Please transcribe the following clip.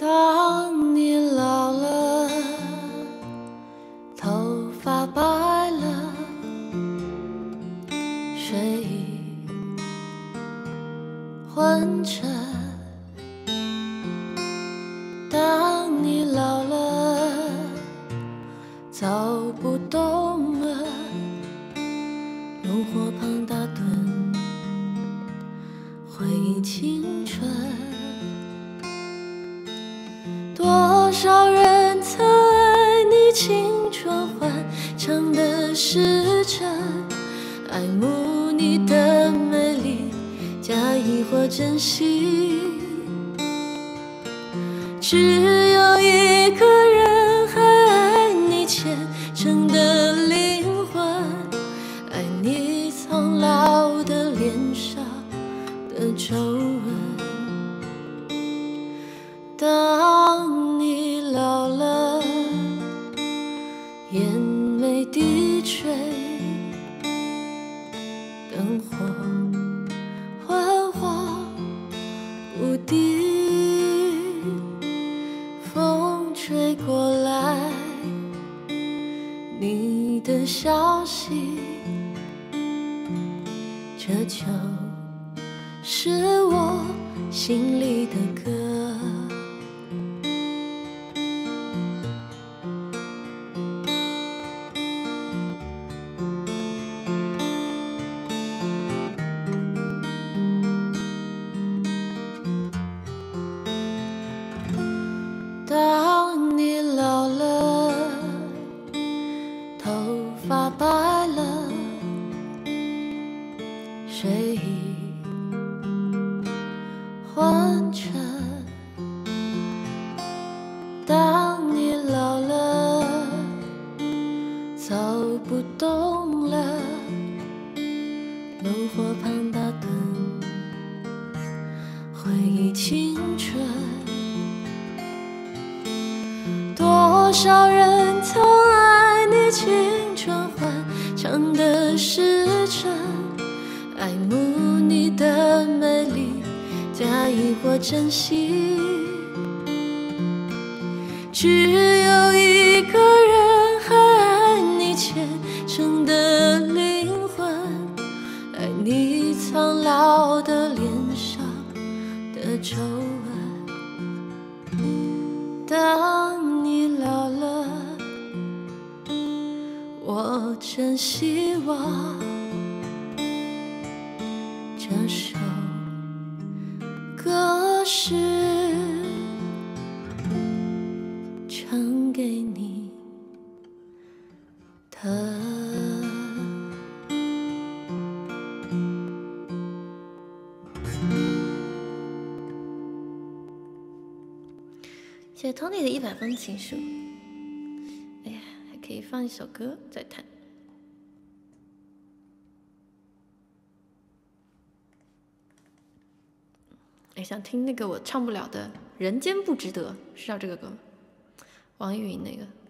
当你老了，头发白了，睡意昏沉。当你老了，走不动了，炉火旁打盹，回忆青春。多少人曾爱你青春欢唱的时辰，爱慕你的美丽，假意或真心。只有一个人还爱你虔诚的灵魂，爱你苍老的脸上的皱纹。当你老了，眼眉低垂，灯火昏黄无敌，风吹过来，你的消息，这就是我心里的歌。当你老了，头发白了，睡意昏沉。当你老了，走不动了，炉火旁打盹，回忆青春。多少人曾爱你青春欢唱的时辰，爱慕你的美丽，假意或真心。只有一个人还爱你虔诚的灵魂，爱你苍老的脸上的皱纹。当你老了，我真希望这首歌是唱给你的。谢谢 Tony 的100封情书。哎呀，还可以放一首歌再弹。哎，想听那个我唱不了的《人间不值得》，是叫这个歌吗？网易云那个。